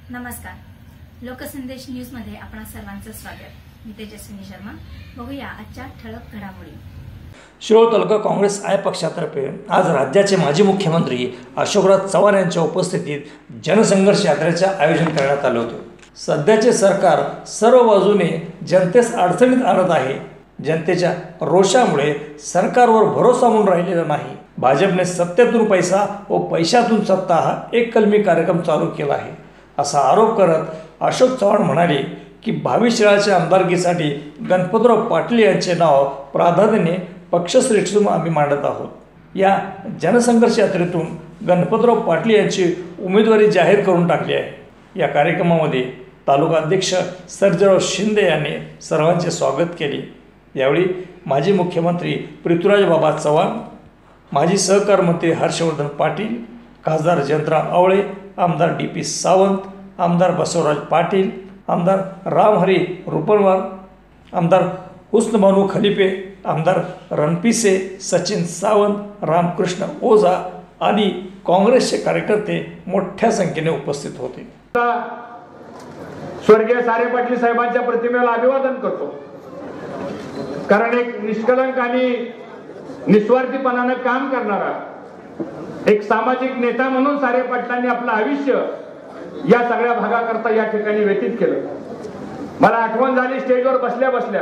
नमस्कार. लोकसंदेश न्यूज मध्ये आपणा सर्वांचं स्वागत. मी तेजस्विनी शर्मा. बघूया आजच्या ठळक घडामोडी. शिरोळ तालुका काँग्रेस आय पक्षातर्फे आज राज्याचे माजी मुख्यमंत्री अशोकराज चव्हाण यांच्या उपस्थितीत जनसंघर्ष यात्रेचे आयोजन करण्यात आले होते. सध्याचे सरकार सर्व बाजूने जनतेस अडचणीत आणत आहे. जनतेच्या रोषामुळे सरकारवर भरोसा म्हणून राहिलेला नाही. भाजपने सत्तेतून पैसा व पैशातून सत्ता हा एक कलमी कार्यक्रम चालू केला आहे, असा आरोप करत अशोक चव्हाण म्हणाले की भावी शिराळ्याच्या आमदारकीसाठी गणपतराव पाटील यांचे नाव प्राधान्याने पक्षश्रेष्ठीतून आम्ही मांडत आहोत. या जनसंघर्ष यात्रेतून गणपतराव पाटील यांची उमेदवारी जाहीर करून टाकली आहे. या कार्यक्रमामध्ये तालुका अध्यक्ष सर्जेराव शिंदे यांनी सर्वांचे स्वागत केले. यावेळी माजी मुख्यमंत्री पृथ्वीराज बाबा चव्हाण, माजी सहकार मंत्री हर्षवर्धन पाटील, खासदार जयंतराव आवळे, आमदार डी.पी. सावंत, आमदार बसवराज पाटील, आमदार रामहरी रुपनवार, आमदार हुस्नबानू खलिपे, आमदार रणपिसे, सचिन सावंत, रामकृष्ण ओझा आणि काँग्रेसचे कार्यकर्ते मोठ्या संख्येने उपस्थित होते. स्वर्गीय सारे पाटील साहेबांच्या प्रतिमेला अभिवादन करतो, कारण एक निष्कलंक आणि निस्वार्थीपणाने काम करणारा एक सामाजिक नेता म्हणून सारे पाटलांनी आपलं आयुष्य या सगळ्या भागाकरता या ठिकाणी व्यतीत केलं. मला आठवण झाली स्टेजवर बसल्या बसल्या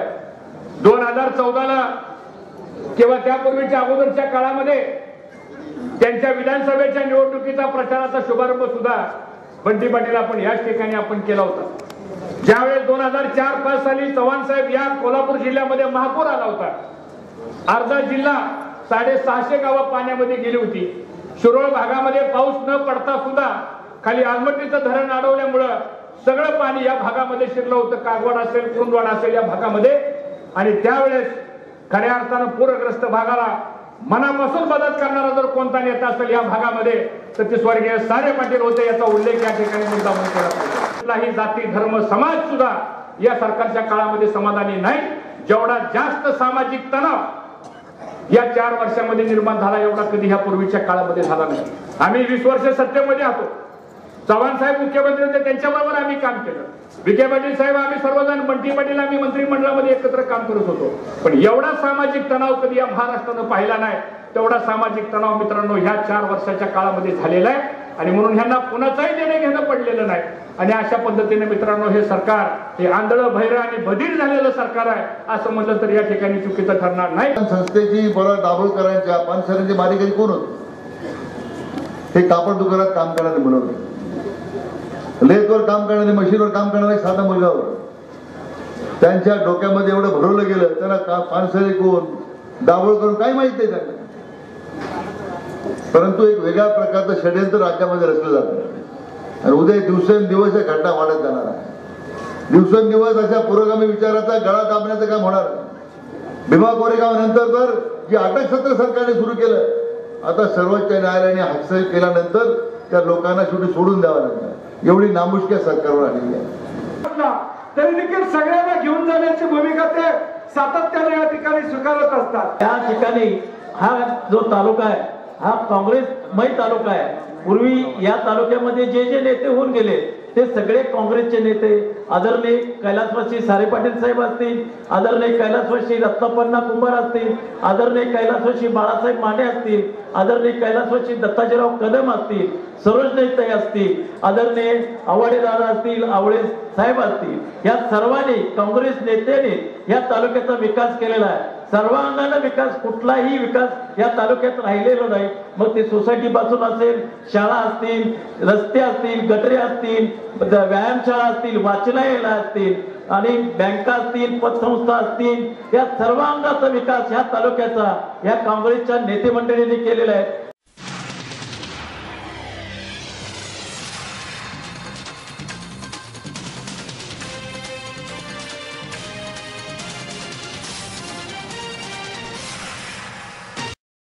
2014ला किंवा त्यापूर्वीच्या अगोदरच्या काळामध्ये त्यांच्या विधानसभेच्या निवडणुकीचा प्रचाराचा शुभारंभ सुद्धा बंटी पाटील आपण याच ठिकाणी आपण केला होता. ज्यावेळेस 2004-5 साली चव्हाण साहेब या कोल्हापूर जिल्ह्यामध्ये महापूर आला होता. अर्धा जिल्हा 650 गावं पाण्यामध्ये गेली होती. शिरोळ भागामध्ये पाऊस न पडता सुद्धा खाली आलमट्टीचं धरण अडवल्यामुळं सगळं पाणी या भागामध्ये शिरलं होतं. कागवाड असेल, कुरुंदवाड असेल या भागामध्ये. आणि त्यावेळेस खऱ्या अर्थानं पूरग्रस्त भागाला मनापासून मदत करणारा जर कोणता नेता असेल या भागामध्ये तर ते स्वर्गीय सारे पाटील होते. याचा उल्लेख या ठिकाणी मुद्दाम केला पाहिजे. कुठलाही जाती धर्म समाज सुद्धा या सरकारच्या काळामध्ये समाधानी नाही. जेवढा जास्त सामाजिक तणाव या 4 वर्षामध्ये निर्माण झाला एवढा कधी ह्या पूर्वीच्या काळामध्ये झाला नाही. आम्ही 20 वर्ष सत्तेमध्ये आहोत. चव्हाण साहेब मुख्यमंत्री होते, त्यांच्याबरोबर आम्ही काम केलं. विखे पाटील साहेब, आम्ही सर्वजण, बंटी पाटील, आम्ही मंत्रिमंडळामध्ये एकत्र काम करत होतो. पण एवढा सामाजिक तणाव कधी या महाराष्ट्रानं पाहिला नाही. तेवढा सामाजिक तणाव मित्रांनो ह्या 4 वर्षाच्या काळामध्ये झालेला आहे. आणि म्हणून ह्यांना कुणाचाही देणे घेणं पडलेलं नाही. आणि अशा पद्धतीने मित्रांनो हे सरकार हे आंधळं भैरं आणि बधीर झालेलं सरकार आहे असं म्हटलं तर या ठिकाणी चुकीचं ठरणार नाही. संस्थेची बरं दाभोळकरांच्या पानसऱ्यांची मारेकरी कोण होते? हे कापड दुकानात काम करणारे बनवले, लेथवर काम करणारे, मशीनवर काम करणारा एक साधा मुलगा होता. त्यांच्या डोक्यामध्ये एवढं भरवलं गेलं, त्याला पानसरे कोण, दाभोळकर काय माहित नाही त्यांना. परंतु एक वेगळ्या प्रकारचं षडयंत्र राज्यामध्ये रचलं जातं आणि उद्या दिवसेंदिवस या घटना वाढत जाणार आहे. दिवसेंदिवस अशा पुरोगामी विचाराचा गळा दाबण्याचं काम होणार. भीमा कोरेगाव नंतर तर जे अटक सत्र सरकारने सुरू केलं, आता सर्वोच्च न्यायालयाने हस्तक्षेप केल्यानंतर त्या लोकांना शेवटी सोडून द्यावं लागणार. एवढी नामुष्की सरकारवर आलेली आहे. तरी देखील सगळ्यांना घेऊन जाण्याची भूमिका ते सातत्याने या ठिकाणी स्वीकारत असतात. या ठिकाणी हा जो तालुका आहे हा काँग्रेसमय तालुका आहे. पूर्वी या तालुक्यामध्ये जे जे नेते होऊन गेले ते सगळे काँग्रेसचे नेते. आदरणीय कैलासवासी सारे पाटील साहेब असतील, आदरणीय कैलासवासी रत्नापन्ना कुंभार असतील, आदरणीय कैलासवासी बाळासाहेब माने असतील, आदरणीय कैलासवासी दत्ताजीराव कदम असतील, सरोजनीताई असतील, आदरणीय आवाडे दादा असतील, आवळे साहेब असतील, या सर्वांनी काँग्रेस नेत्यांनी या तालुक्याचा विकास केलेला आहे. सर्वांगाने विकास, कुठलाही विकास या तालुक्यात राहिलेला नाही. मग ते सोसायटी पासून असेल, शाळा असतील, रस्ते असतील, गटरे असतील, व्यायामशाळा असतील, वाचनालय असतील आणि बँका असतील, पतसंस्था असतील, या सर्वांगाचा विकास ह्या तालुक्याचा या काँग्रेसच्या नेते मंडळींनी केलेला आहे.